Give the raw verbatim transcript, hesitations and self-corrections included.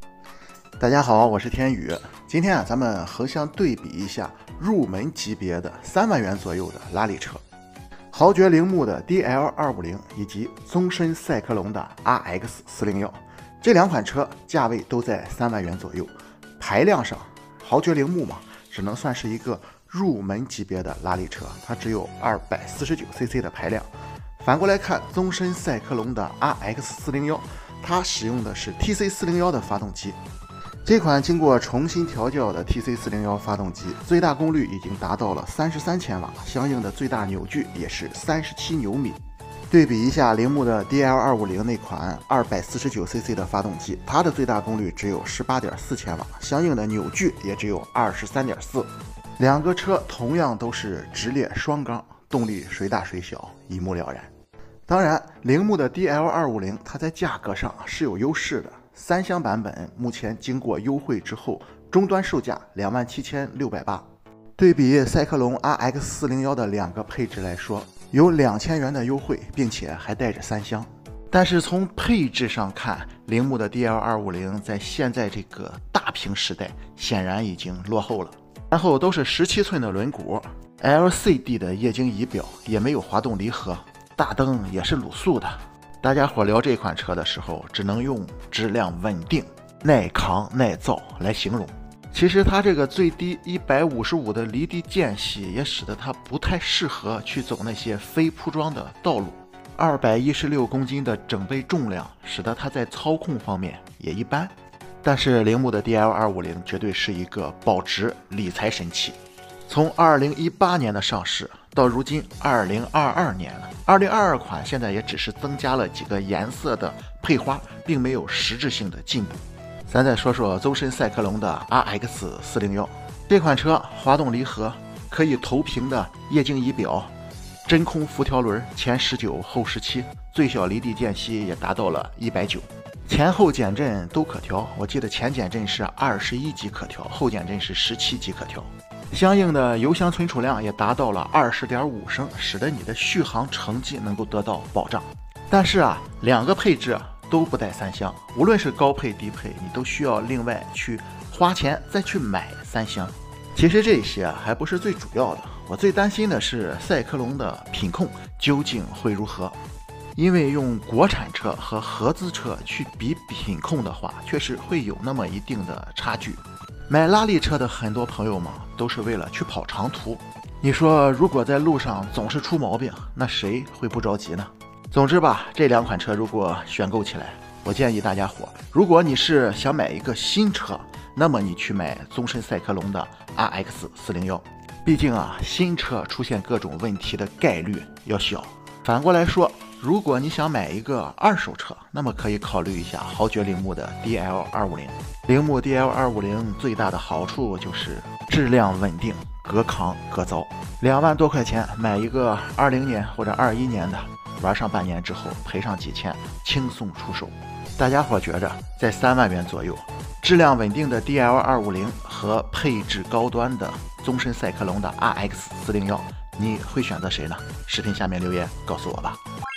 大家好，我是天宇。今天啊，咱们横向对比一下入门级别的三万元左右的拉力车，豪爵铃木的 D L 二五零以及宗申赛克龙的 R X 四零一，这两款车价位都在三万元左右。排量上，豪爵铃木嘛，只能算是一个入门级别的拉力车，它只有 二百四十九 C C 的排量。反过来看，宗申赛克龙的 R X 四零一，它使用的是 T C 四零一的发动机。这款经过重新调教的 T C 四零一发动机，最大功率已经达到了三十三千瓦，相应的最大扭矩也是三十七牛米。对比一下铃木的 D L 二五零那款 二百四十九 C C 的发动机，它的最大功率只有十八点四千瓦，相应的扭矩也只有二十三点四。两个车同样都是直列双缸，动力谁大谁小一目了然。当然，铃木的 D L 二五零它在价格上是有优势的。三厢版本目前经过优惠之后，终端售价两万七千六百八。对比赛克龙 R X 四零一的两个配置来说，有两千元的优惠，并且还带着三厢。但是从配置上看，铃木的 D L 二五零在现在这个大屏时代显然已经落后了。然后都是十七寸的轮毂 ，L C D 的液晶仪表，也没有滑动离合，大灯也是卤素的。大家伙聊这款车的时候，只能用质量稳定、耐扛、耐造来形容。其实它这个最低一百五十五的离地间隙，也使得它不太适合去走那些非铺装的道路。二百一十六公斤的整备重量，使得它在操控方面也一般。但是铃木的 D L 二五零绝对是一个保值理财神器。从二零一八年的上市到如今二零二二年了，二零二二款现在也只是增加了几个颜色的配花，并没有实质性的进步。咱再说说宗申赛克龙的 R X 四零一，这款车滑动离合，可以投屏的液晶仪表，真空辐条轮，前十九后十七，最小离地间隙也达到了一百九。前后减震都可调，我记得前减震是二十一级可调，后减震是十七级可调。相应的油箱存储量也达到了 二十点五升，使得你的续航成绩能够得到保障。但是啊，两个配置都不带三厢，无论是高配低配，你都需要另外去花钱再去买三厢。其实这些啊还不是最主要的，我最担心的是赛克龙的品控究竟会如何。因为用国产车和合资车去比品控的话，确实会有那么一定的差距。买拉力车的很多朋友嘛，都是为了去跑长途。你说如果在路上总是出毛病，那谁会不着急呢？总之吧，这两款车如果选购起来，我建议大家伙，如果你是想买一个新车，那么你去买宗申赛克龙的 R X 四零一。毕竟啊，新车出现各种问题的概率要小。反过来说，如果你想买一个二手车，那么可以考虑一下豪爵铃木的 D L 二五零。铃木 D L 二五零最大的好处就是质量稳定，可扛可造。两万多块钱买一个二零年或者二一年的，玩上半年之后赔上几千，轻松出手。大家伙觉着在三万元左右，质量稳定的 D L 二五零和配置高端的宗申赛克龙的 R X 四零一，你会选择谁呢？视频下面留言告诉我吧。